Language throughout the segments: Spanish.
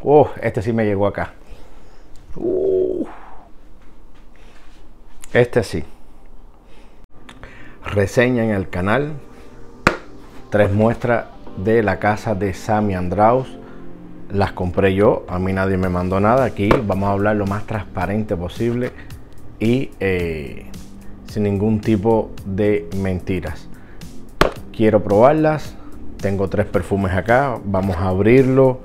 Este sí me llegó acá. Este sí. Reseña en el canal. 3 muestras de la casa de Sammy Andraus. Las compré yo, a mí nadie me mandó nada. Aquí vamos a hablar lo más transparente posible y sin ningún tipo de mentiras. Quiero probarlas. Tengo 3 perfumes acá. Vamos a abrirlo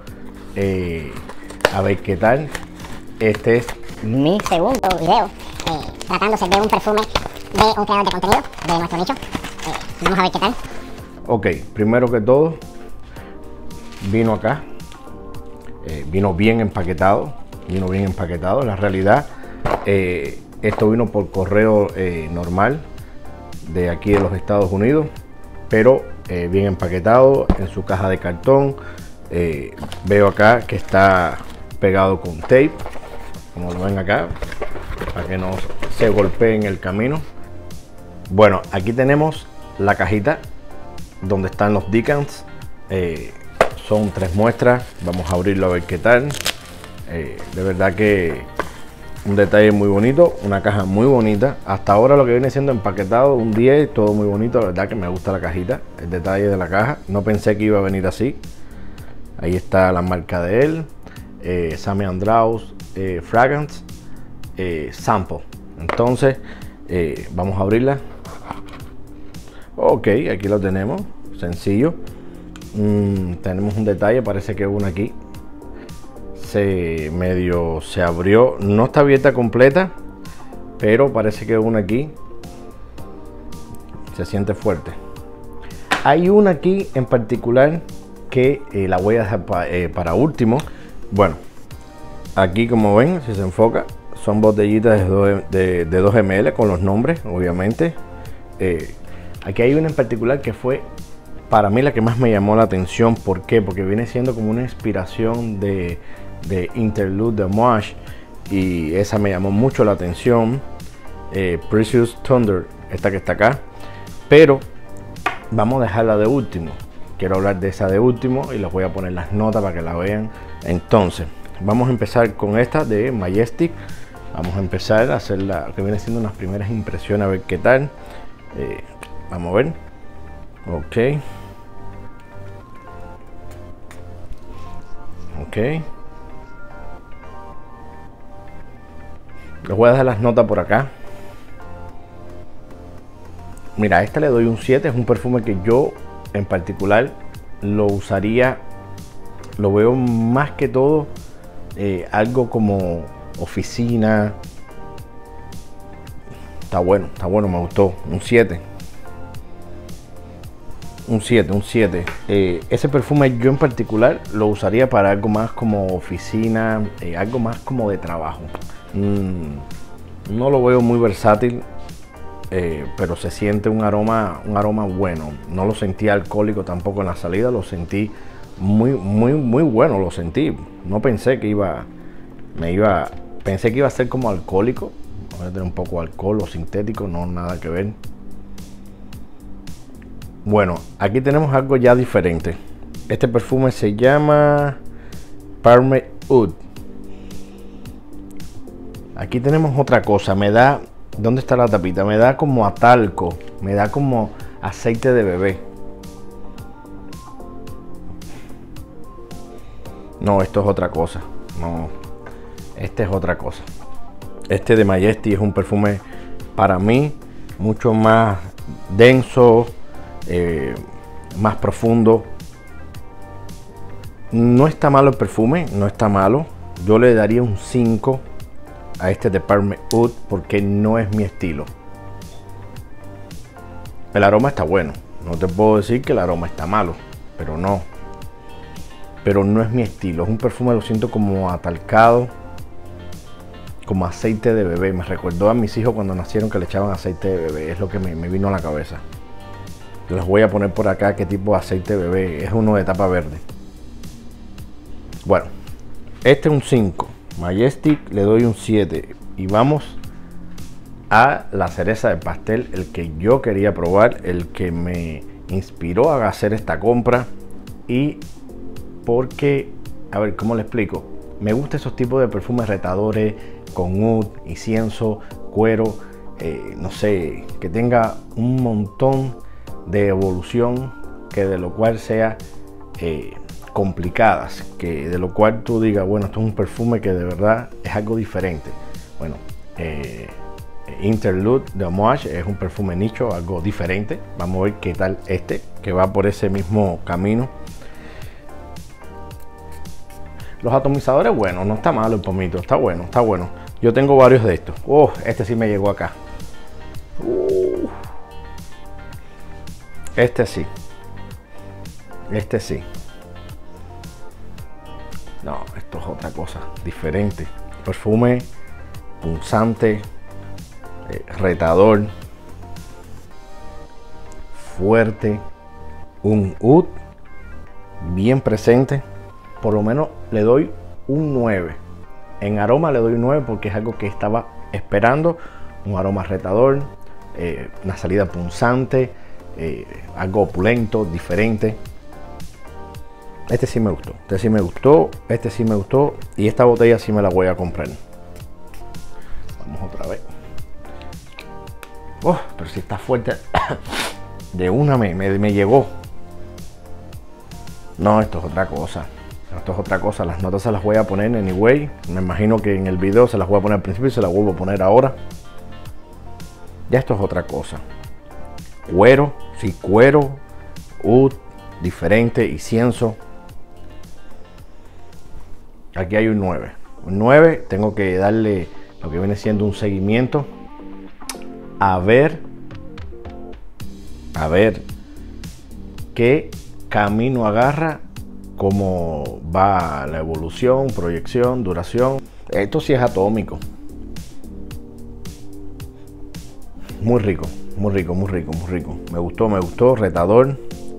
a ver qué tal. Este es mi segundo video tratándose de un perfume de un creador de contenido de nuestro nicho. Vamos a ver qué tal. Ok, primero que todo, vino acá. Vino bien empaquetado. La realidad, esto vino por correo normal de aquí de los Estados Unidos, pero bien empaquetado en su caja de cartón. Veo acá que está pegado con tape, como lo ven acá, para que no se golpee en el camino. Bueno, aquí tenemos la cajita donde están los decants. Son 3 muestras. Vamos a abrirlo a ver qué tal. De verdad que un detalle muy bonito, una caja muy bonita. Hasta ahora lo que viene siendo empaquetado, un 10, todo muy bonito. La verdad que me gusta la cajita, el detalle de la caja. No pensé que iba a venir así. Ahí está la marca de él, Sammy Andraus Fragrance Sample. Entonces vamos a abrirla. Ok, aquí lo tenemos, sencillo. Tenemos un detalle, parece que una aquí se abrió, no está abierta completa, pero parece que una aquí se siente fuerte. Hay una aquí en particular que la voy a dejar para último. Bueno, aquí como ven, si se enfoca, son botellitas de 2 ml con los nombres, obviamente. Aquí hay una en particular que fue para mí la que más me llamó la atención. ¿Por qué? Porque viene siendo como una inspiración de Interlude de Moash, y esa me llamó mucho la atención. Precious Thunder, esta que está acá, pero vamos a dejarla de último. Quiero hablar de esa de último y les voy a poner las notas para que la vean. Entonces vamos a empezar con esta de Majestic. Vamos a empezar a hacer la que viene siendo unas primeras impresiones, a ver qué tal. Vamos a ver. Ok. Les voy a dejar las notas por acá. Mira, a esta le doy un 7. Es un perfume que yo en particular lo usaría. Lo veo más que todo algo como oficina. Está bueno, me gustó. Un 7. Un 7. Ese perfume yo en particular lo usaría para algo más como oficina, algo más como de trabajo. No lo veo muy versátil, pero se siente un aroma bueno. No lo sentí alcohólico tampoco en la salida, lo sentí muy bueno, lo sentí. No pensé que pensé que iba a ser como alcohólico, voy a tener un poco de alcohol o sintético, no, nada que ver. Bueno, aquí tenemos algo ya diferente. Este perfume se llama Parme Oud. Aquí tenemos otra cosa. Me da, ¿dónde está la tapita? Me da como a talco, me da como aceite de bebé. No, esto es otra cosa. No, este es otra cosa. Este de Majestic es un perfume para mí mucho más denso, más profundo. No está malo el perfume, no está malo. Yo le daría un 5 a este de Parme Oud porque no es mi estilo. El aroma está bueno, no te puedo decir que el aroma está malo, pero no es mi estilo. Es un perfume, lo siento como atalcado, como aceite de bebé. Me recordó a mis hijos cuando nacieron que le echaban aceite de bebé. Es lo que me vino a la cabeza. Les voy a poner por acá qué tipo de aceite de bebé. Es uno de tapa verde. Bueno, este es un 5. Majestic le doy un 7. Y vamos a la cereza del pastel, el que yo quería probar, el que me inspiró a hacer esta compra, y porque a ver, ¿cómo le explico? Me gustan esos tipos de perfumes retadores con oud, incienso, cuero, no sé, que tenga un montón de evolución, que de lo cual sea complicadas, que de lo cual tú digas, bueno, esto es un perfume que de verdad es algo diferente. Bueno, Interlude de Homage es un perfume nicho, algo diferente. Vamos a ver qué tal este, que va por ese mismo camino. Los atomizadores, bueno, no está malo el pomito, está bueno, está bueno. Yo tengo varios de estos. Oh, este sí me llegó acá. Este sí. Este sí. No, esto es otra cosa, diferente. Perfume punzante, retador, fuerte, un oud bien presente. Por lo menos le doy un 9. En aroma le doy un 9 porque es algo que estaba esperando. Un aroma retador, una salida punzante, algo opulento, diferente. Este sí me gustó, este sí me gustó, este sí me gustó. Y esta botella sí me la voy a comprar. Vamos otra vez. Oh, pero si está fuerte. De una me llegó. No, esto es otra cosa. Esto es otra cosa. Las notas se las voy a poner anyway. Me imagino que en el video se las voy a poner al principio y se las vuelvo a poner ahora. Ya esto es otra cosa. Cuero, sí, cuero, oud, diferente, incienso. Aquí hay un 9. Un 9, tengo que darle lo que viene siendo un seguimiento. A ver qué camino agarra, cómo va la evolución, proyección, duración. Esto sí es atómico. Muy rico, muy rico, muy rico, muy rico. Me gustó, retador.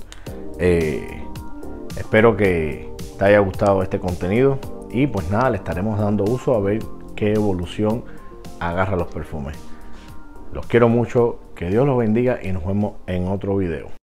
Espero que te haya gustado este contenido. Y pues nada, le estaremos dando uso a ver qué evolución agarra los perfumes. Los quiero mucho, que Dios los bendiga y nos vemos en otro video.